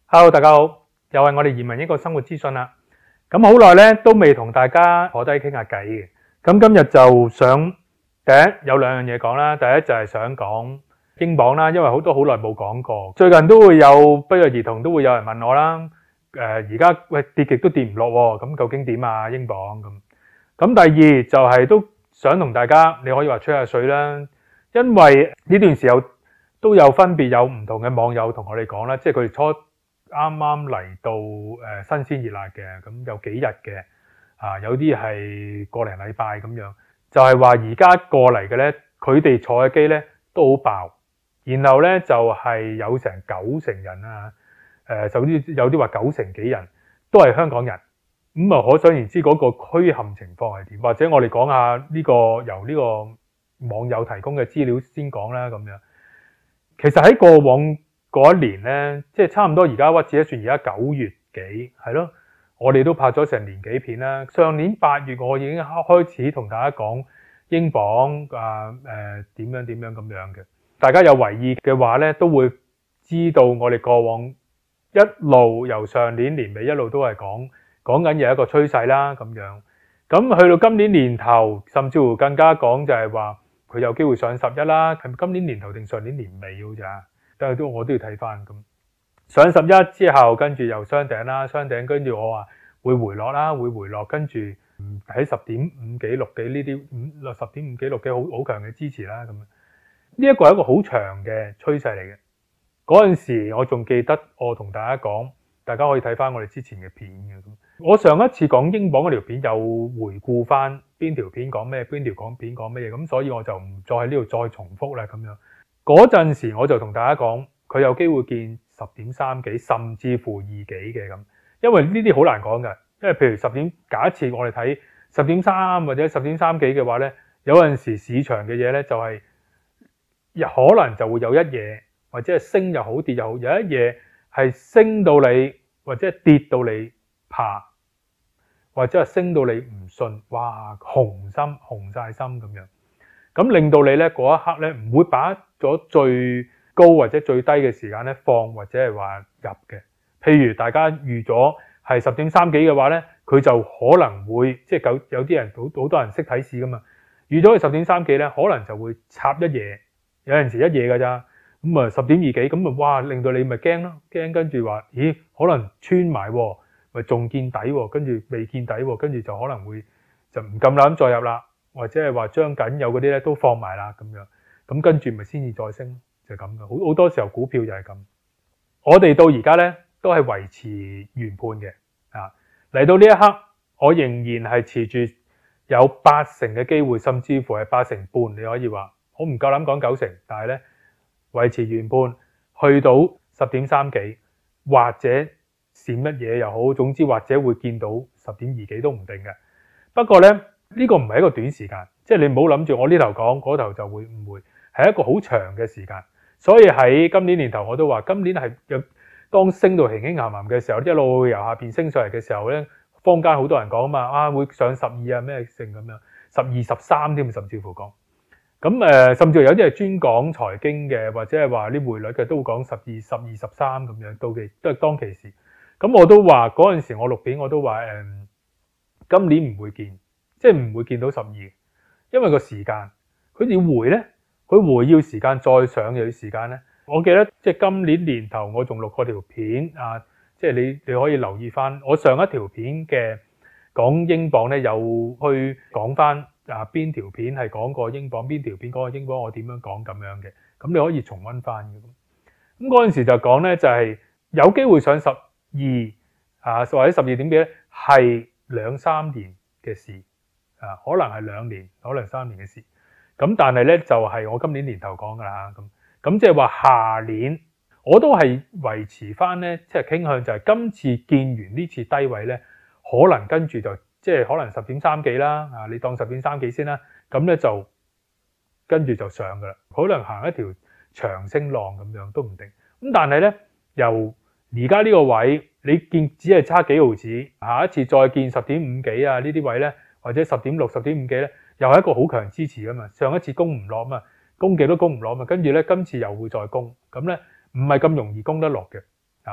Hello，大家好，又係我哋移民一個生活資訊啦。咁好耐咧都未同大家坐低傾下偈嘅。咁今日就想第一有兩樣嘢講啦。第一就係想講英鎊啦，因為好耐冇講過。最近都會有不約而同都會有人問我啦。而家跌極都跌唔落喎，咁究竟點啊？英鎊咁。咁第二就係都想同大家，你可以話吹下水啦。因為呢段時候都有分別有唔同嘅網友同我哋講啦，即係佢哋啱啱嚟到新鮮熱辣嘅，咁有幾日嘅有啲係個零禮拜咁樣，就係話而家過嚟嘅咧，佢哋坐嘅機咧都好爆，然後咧就係有成90人啦，甚至有啲話90幾人都係香港人，咁啊可想而知嗰個墟冚情況係點，或者我哋講下呢個由呢個網友提供嘅資料先講啦咁樣。其實喺過往嗰一年咧，即係差唔多而家屈指一算，而家9月幾係咯，我哋都拍咗成年幾片啦。上年8月我已經開始同大家講英鎊點樣咁樣嘅。大家有留意嘅話咧，都會知道我哋過往一路由上年年尾一路都係講緊有一個趨勢啦咁樣。咁去到今年年頭，甚至乎更加講就係話佢有機會上11啦。係咪今年年頭定上年年尾好似啊？但係我都要睇翻咁，上11之後，跟住又雙頂啦，雙頂跟住我話會回落啦，會回落，跟住喺10.5幾6幾呢啲10.5幾6幾好強嘅支持啦咁。呢一個係一個好長嘅趨勢嚟嘅。嗰陣時我仲記得我同大家講，大家可以睇翻我哋之前嘅片嘅。我上一次講英鎊嗰條片有回顧翻邊條片講咩，邊條片講咩嘢，咁所以我就唔再喺呢度再重複啦咁樣。嗰陣時我就同大家講，佢有機會見10.3幾，甚至乎2幾嘅咁，因為呢啲好難講嘅，因為譬如假設我哋睇10.3或者10.3幾嘅話咧，有陣時市場嘅嘢咧就係可能就會有一夜或者係升又好跌又好，有一夜係升到你或者係跌到你怕，或者係升到你唔信，哇紅晒心咁樣。咁令到你咧嗰一刻咧唔會把咗最高或者最低嘅時間咧放或者係話入嘅。譬如大家預咗係10.3幾嘅話咧，佢就可能會即係有啲人好多人識睇市噶嘛，預咗係10.3幾咧，可能就會插一夜，有陣時一夜㗎咋。咁啊10.2幾咁啊，哇令到你咪驚咯，驚跟住話咦可能穿埋喎，咪仲見底喎，跟住未見底喎，跟住就可能會就唔咁膽再入啦。或者係話將緊有嗰啲咧都放埋啦咁樣，咁跟住咪先至再升，就係咁嘅。好多時候股票就係咁。我哋到而家咧都係維持原判嘅嚟到呢一刻，我仍然係持住有80%嘅機會，甚至乎係8成半。你可以話我唔夠膽講9成，但係咧維持原判，去到10.3幾，或者閃乜嘢又好，總之或者會見到10.2幾都唔定嘅。不過咧。呢個唔係一個短時間，即係你唔好諗住我呢頭講嗰頭就會唔會，係一個好長嘅時間。所以喺今年年頭我都話，今年係當升到輕輕鹹鹹嘅時候，一路由下邊升上嚟嘅時候咧，坊間好多人講啊嘛，會上12啊咩成咁樣，12、13添，甚至乎講。咁甚至有啲係專講財經嘅，或者係話啲匯率嘅都會講12、13咁樣，都係當其時。咁我都話嗰陣時我錄片我都話今年唔會見。即係唔會見到12，因為個時間佢要回咧，佢回要時間，再上又要時間咧。我記得即係今年年頭我仲錄過條片即係你可以留意翻我上一條片嘅講英鎊咧，有去講翻邊條片係講過英鎊，邊條片講過英鎊，我點樣講咁樣嘅，咁你可以重溫翻嘅。咁嗰陣時就講咧就係有機會上12或者12點幾咧，係2-3年嘅事。可能係2年，可能3年嘅事。咁但係咧就係我今年年頭講噶啦咁即係話下年我都係維持翻咧，即係傾向就係今次見完呢次低位咧，可能跟住就即係可能10.3幾啦，你當10.3幾先啦。咁咧就跟住就上噶啦，可能行一條長升浪咁樣都唔定。咁但係咧由而家呢個位，你見只係差幾毫子，下一次再見10.5幾呢啲位咧。或者10.6、10.5幾咧，又係一個好強支持噶嘛。上一次攻唔落嘛，攻幾都攻唔落嘛。跟住咧，今次又會再攻，咁咧唔係咁容易攻得落嘅。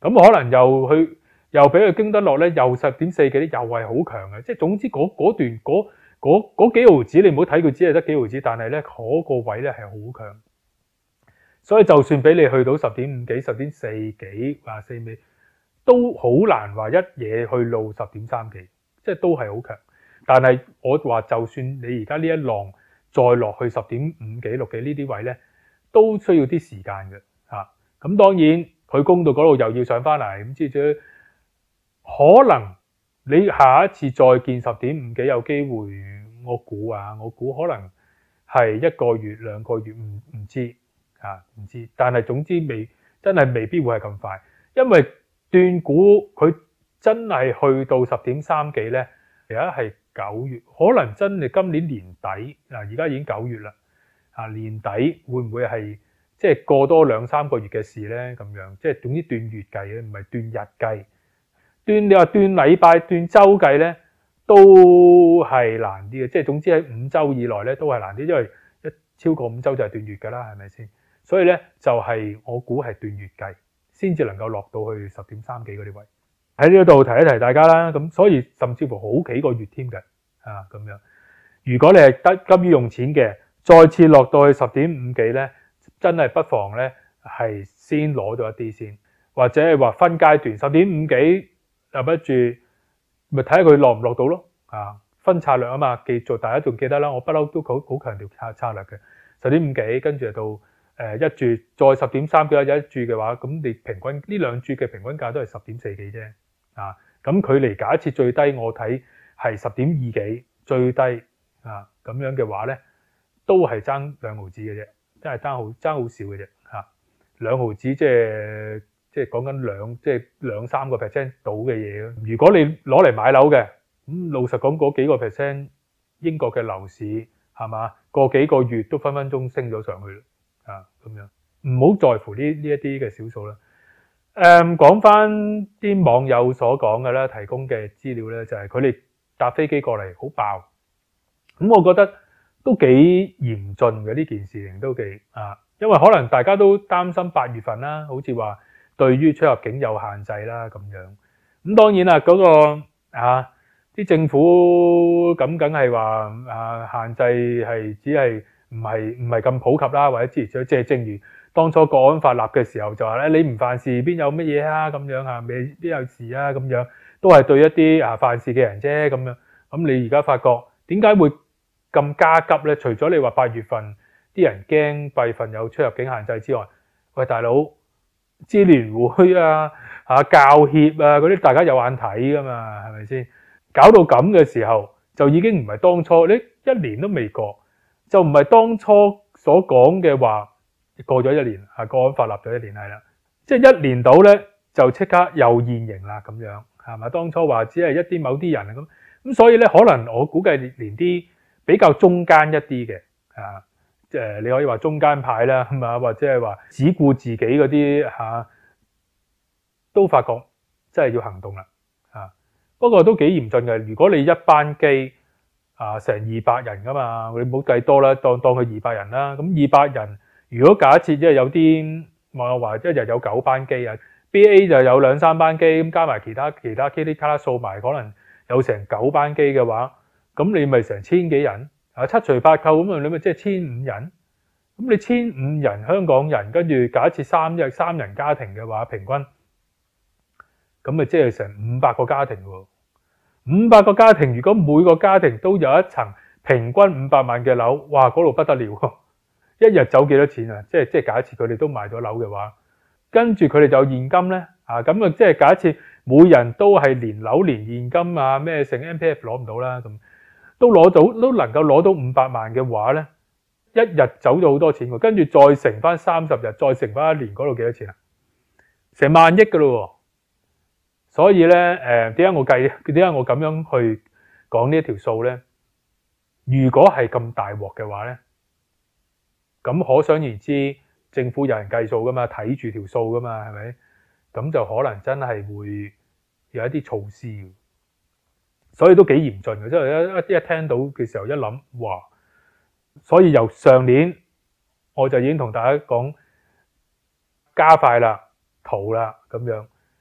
咁可能又俾佢經得落咧，又10.4幾，又係好強嘅。即係總之嗰段嗰幾毫子，你唔好睇佢只係得幾毫子，但係咧嗰個位咧係好強。所以就算俾你去到10.5幾、10.4幾或4尾，都好難話一嘢去到10.3幾，即係都係好強。但係我話就算你而家呢一浪再落去10.5幾、6幾呢啲位咧，都需要啲時間嘅嚇。咁當然佢攻到嗰度又要上翻嚟，咁之後可能你下一次再見10.5幾有機會，我估可能係1個月、2個月，唔知嚇，唔知。但係總之真係未必會係咁快，因為斷估佢真係去到10.3幾咧，而家係9月，可能真係今年年底嗱，而家已經9月啦，年底會唔會係即係過多2-3個月嘅事咧？咁樣即係總之斷月計咧，唔係斷日計。你話斷禮拜、斷週計咧，都係難啲嘅。即係總之喺5週以內咧，都係難啲，因為一超過5週就係斷月㗎啦，係咪先？所以咧就係我估係斷月計先至能夠落到去10.3幾嗰啲位。喺呢度提一提大家啦。咁所以甚至乎好幾個月添嘅咁樣。如果你係急於用錢嘅，再次落到去10.5幾咧，真係不妨咧係先攞咗一啲先，或者係話分階段10.5幾。立得住，咪睇下佢落唔落到咯。分策略啊嘛，大家仲記得啦。我不嬲都好強調策略嘅。10.5幾，跟住到一注，再10.3幾有一注嘅話，咁你平均呢兩注嘅平均價都係10.4幾啫。咁距離假設最低我睇係10.2幾最低咁樣嘅話咧，都係爭2毫子嘅啫，真係爭好少嘅啫。2毫子即係講緊2-3個%到嘅嘢咯。如果你攞嚟買樓嘅，咁老實講嗰幾個%，英國嘅樓市係嘛，過幾個月都分分鐘升咗上去啦。咁樣唔好在乎呢一啲嘅小數啦。講翻啲網友所講嘅啦，提供嘅資料咧，就係佢哋搭飛機過嚟好爆。咁我覺得都幾嚴峻嘅呢件事情都幾因為可能大家都擔心8月份啦，好似話對於出入境有限制啦咁樣。咁當然啦，嗰個啲政府咁梗係話限制係只係唔係咁普及啦，或者即係正如當初國安法立嘅時候就話咧，你唔犯事邊有乜嘢咁樣未邊有事咁樣，都係對一啲犯事嘅人啫咁樣。咁你而家發覺點解會咁加急咧？除咗你話8月份啲人驚8月份有出入境限制之外，喂大佬，支聯會教協嗰啲大家有眼睇噶嘛，係咪先？搞到咁嘅時候就已經唔係當初你1年都未過，就唔係當初所講嘅話過咗1年國安法立咗1年係啦，即係1年到咧就即刻又現形啦咁樣係咪？當初話只係一啲某啲人咁，所以咧可能我估計連啲比較中間一啲嘅你可以話中間派啦，係嘛？或者係話只顧自己嗰啲都發覺真係要行動啦。不過都幾嚴峻嘅。如果你一班機成200人噶嘛，你唔好計多啦，當佢200人啦。咁200人，如果假設即係有啲網友話一日有9班機BA 就有2-3班機，咁加埋其他機啲卡啦數埋，可能有成9班機嘅話，咁你咪成1000幾人7除8扣咁你咪即係1500人。咁你1500人香港人，跟住假設3人家庭嘅話，平均咁咪即係成500個家庭喎。500個家庭，如果每個家庭都有一層平均500萬嘅樓，哇，嗰度不得了喎！一日走幾多錢啊？即係假設佢哋都賣咗樓嘅話，跟住佢哋就有現金咧咁即係假設每人都係連樓連現金咩成 MPF 攞唔到啦，咁都能夠攞到500萬嘅話咧，一日走咗好多錢喎，跟住再乘翻30日，再乘翻1年，嗰度幾多錢啊？成萬億噶咯喎！所以咧，點解我咁樣去講呢一條數咧？如果係咁大鑊嘅話咧，咁可想而知，政府有人計數噶嘛，睇住條數噶嘛，係咪？咁就可能真係會有一啲措施，所以都幾嚴峻嘅。即係一聽到嘅時候一諗，哇！所以由上年我就已經同大家講加快啦、逃啦咁樣。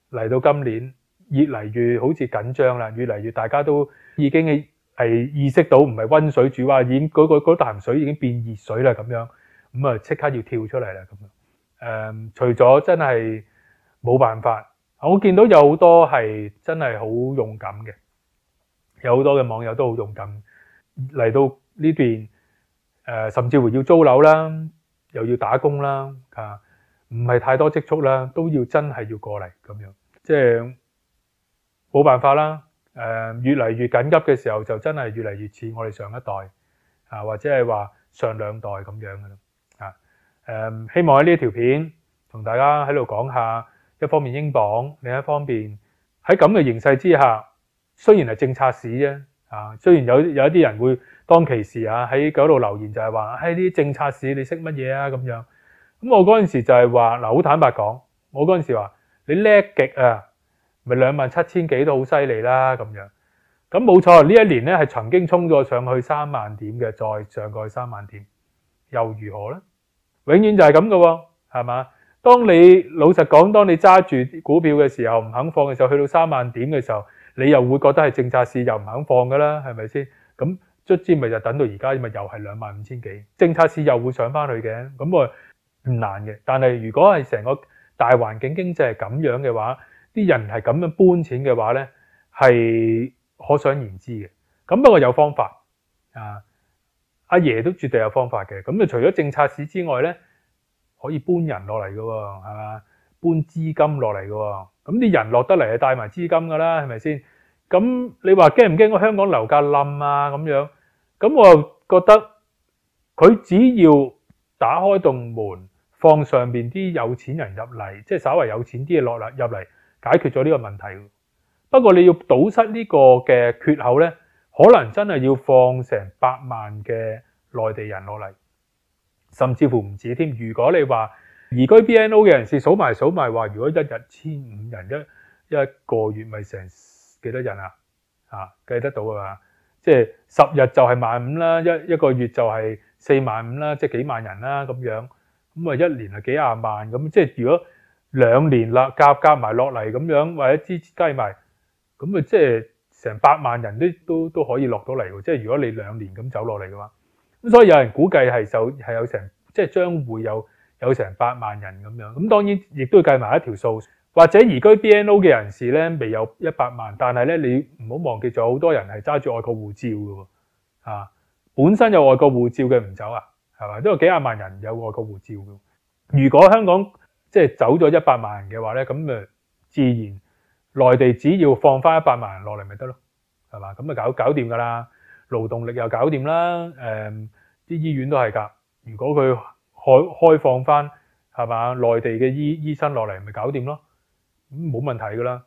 嚟到今年越嚟越好似緊張啦，越嚟越大家都已經係意識到唔係溫水煮蛙，已經嗰啖水已經變熱水啦咁樣，咁啊即刻要跳出嚟啦咁樣。除咗真係冇辦法，我見到有好多係真係好勇敢嘅，有好多嘅網友都好勇敢嚟到呢邊，甚至乎要租樓啦，又要打工啦，唔係太多積蓄啦，都要真係要過嚟咁樣，即係冇辦法啦。越嚟越緊急嘅時候，就真係越嚟越似我哋上一代或者係話上兩代咁樣嘅啦。希望喺呢條片同大家喺度講下，一方面英鎊，另一方面喺咁嘅形勢之下，雖然係政策市啫，雖然有一啲人會當其時喺嗰度留言就係話，呢啲政策市你識乜嘢啊咁樣。咁我嗰陣時就係話，好坦白講，我嗰陣時話你叻極啊，咪27,000幾都好犀利啦咁樣。咁冇錯，呢一年咧係曾經衝咗上去3萬點嘅，再上過去3萬點，又如何呢？永遠就係咁嘅喎，係嘛？當你老實講，當你揸住股票嘅時候唔肯放嘅時候，去到3萬點嘅時候，你又會覺得係政策市又唔肯放噶啦，係咪先？咁卒之咪就等到而家咪又係25,000幾，政策市又會上翻去嘅，咁我唔難嘅。但係如果係成個大環境經濟係咁樣嘅話，啲人係咁樣搬錢嘅話咧，係可想而知嘅。咁不過有方法阿爺都絕對有方法嘅。咁就除咗政策市之外咧，可以搬人落嚟嘅喎，係嘛？搬資金落嚟嘅喎。咁啲人落得嚟係帶埋資金㗎啦，係咪先？咁你話驚唔驚？我香港樓價冧啊咁樣？咁我又覺得佢只要打開棟門，放上邊啲有錢人入嚟，即係稍為有錢啲嘅落嚟入嚟，解決咗呢個問題。不過你要堵塞呢個嘅缺口咧，可能真係要放成8萬嘅內地人落嚟，甚至乎唔止添。如果你話移居 BNO 嘅人士數埋話，如果一日1,500人一個月咪成幾多人計得到㗎嘛？即係10日就係15,000啦，一個月就係45,000啦，即係幾萬人啦咁樣。咁一年係幾廿萬咁，即係如果2年啦夾埋落嚟咁樣，或者計埋，咁即係成8萬人都可以落到嚟喎。即係如果你2年咁走落嚟嘅話，咁所以有人估計係有成，即係將會有成8萬人咁樣。咁當然亦都要計埋一條數，或者移居 BNO 嘅人士咧未有100萬，但係咧你唔好忘記咗好多人係揸住外國護照嘅喎，本身有外國護照嘅唔走係嘛？都有幾廿萬人有外國護照嘅。如果香港即係走咗100萬人嘅話咧，咁自然內地只要放翻100萬人落嚟咪得咯，係嘛？咁搞掂㗎啦，勞動力又搞掂啦，啲醫院都係㗎。如果佢開放翻係嘛，內地嘅醫生落嚟咪搞掂咯，冇問題㗎啦。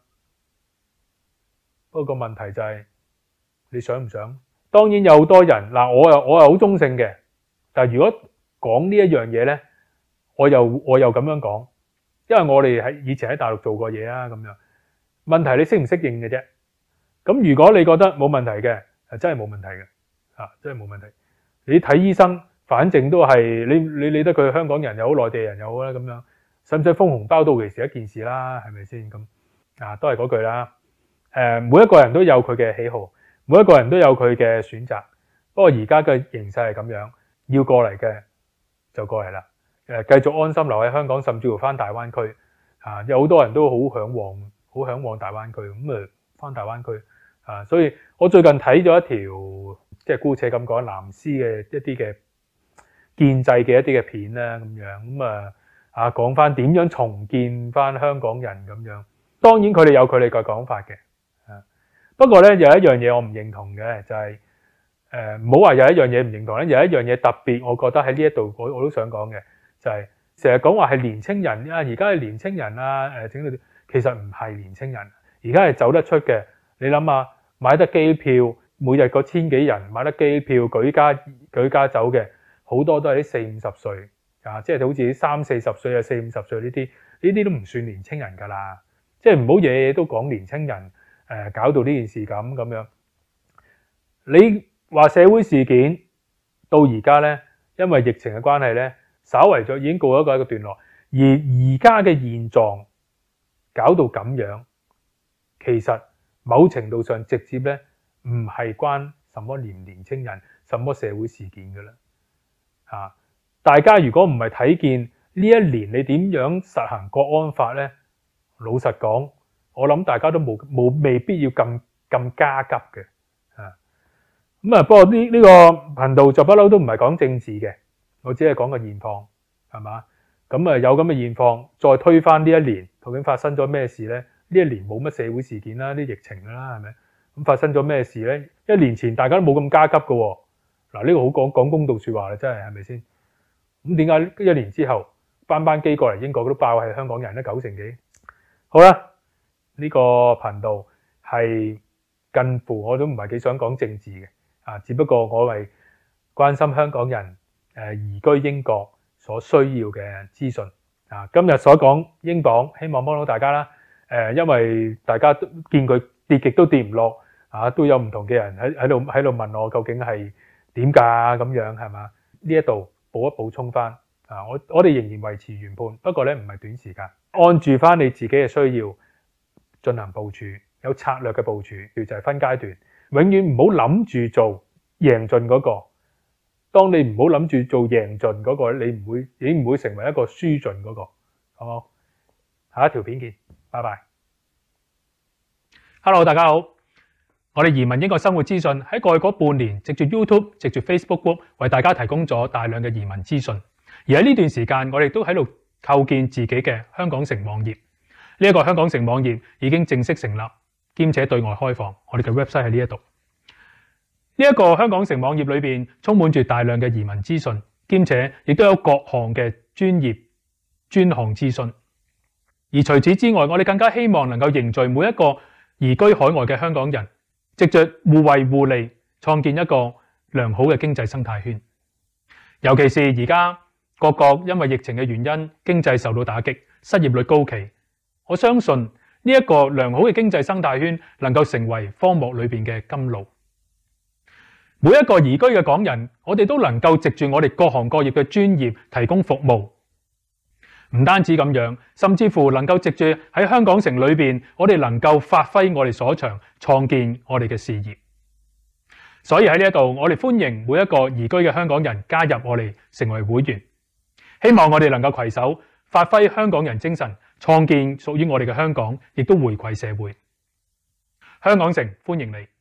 不過個問題就係你想唔想？當然有好多人我又好中性嘅，但係如果講呢一樣嘢咧，我又咁樣講，因為我哋以前喺大陸做過嘢咁樣。問題你適唔適應嘅啫。咁如果你覺得冇問題嘅，真係冇問題嘅，真係冇問題。你睇醫生，反正都係你理得佢香港人又好，內地人又好啦咁樣，使唔使封紅包到其時一件事啦，係咪先？咁都係嗰句啦。每一個人都有佢嘅喜好，每一個人都有佢嘅選擇。不過而家嘅形勢係咁樣，要過嚟嘅就過嚟啦。繼續安心留喺香港，甚至乎翻大灣區。有好多人都好向往大灣區，咁翻大灣區。所以我最近睇咗一條，即係姑且咁講，藍絲嘅一啲嘅建制嘅一啲嘅片啦，咁樣咁講翻點樣重建翻香港人咁樣。當然佢哋有佢哋嘅講法嘅。不過咧有一樣嘢我唔認同嘅，就係唔好話有一樣嘢唔認同咧，有一樣嘢特別，我覺得喺呢一度我都想講嘅，就係成日講話係年青人而家係年青人整到啲，其實唔係年青人，而家係走得出嘅。你諗下，買得機票，每日個千幾人買得機票舉家走嘅，好多都係啲40-50歲即係好似啲30-40歲40-50歲呢啲都唔算年青人㗎啦。即係唔好嘢嘢都講年青人，搞到呢件事咁樣。你話社會事件到而家咧，因為疫情嘅關係咧，稍為咗已經告一個段落，而家嘅現狀搞到咁樣，其實某程度上直接咧唔係關什麼年青人、什麼社會事件㗎啦。大家如果唔係睇見呢一年你點樣實行國安法咧，老實講，我諗大家都未必要咁加急嘅。不過呢個頻道就不嬲都唔係講政治嘅，我只係講個現況，係嘛？咁有咁嘅現況，再推翻呢一年，究竟發生咗咩事咧？呢一年冇乜社會事件啦，啲疫情啦，係咪？咁發生咗咩事咧？一年前大家都冇咁加急㗎喎。嗱，呢個好講公道説話啦，真係咪先？咁點解一年之後班機過嚟英國都爆係香港人咧，90%幾？好啦，呢個頻道係近乎我都唔係幾想講政治嘅，只不過我係關心香港人移居英國所需要嘅資訊。今日所講英鎊，希望幫到大家啦。因為大家都見佢跌極都跌唔落，都有唔同嘅人喺度問我究竟係點㗎咁樣係嘛？呢一度補充翻，我哋仍然維持原判，不過咧唔係短時間，按住翻你自己嘅需要進行部署，有策略嘅部署，就係分階段，永遠唔好諗住做贏盡嗰個。當你唔好諗住做贏盡嗰個，你唔會成為一個輸盡嗰個，好冇？下一條片見，拜拜。Hello， 大家好。我哋移民英國生活資訊喺過去嗰半年，藉住 YouTube、藉住 Facebook Group 為大家提供咗大量嘅移民資訊。而喺呢段時間，我哋都喺度構建自己嘅香港城網頁。呢一個香港城網頁已經正式成立，兼且對外開放。我哋嘅 website 喺呢一度。呢一個香港城網頁裏邊充滿住大量嘅移民資訊，兼且亦都有各項嘅專項資訊。而除此之外，我哋更加希望能夠凝聚每一個移居海外嘅香港人，藉着互惠互利，創建一個良好嘅經濟生態圈。尤其是而家各國因為疫情嘅原因，經濟受到打擊，失業率高企。我相信呢一個良好嘅經濟生態圈能夠成為荒漠裏邊嘅甘露。每一個移居嘅港人，我哋都能夠藉住我哋各行各業嘅專業提供服務。唔單止咁樣，甚至乎能夠藉住喺香港城裏邊，我哋能夠發揮我哋所長，創建我哋嘅事業。所以喺呢一度，我哋歡迎每一個移居嘅香港人加入我哋成為會員。希望我哋能夠攜手發揮香港人精神，創建屬於我哋嘅香港，亦都回饋社會。香港城歡迎你。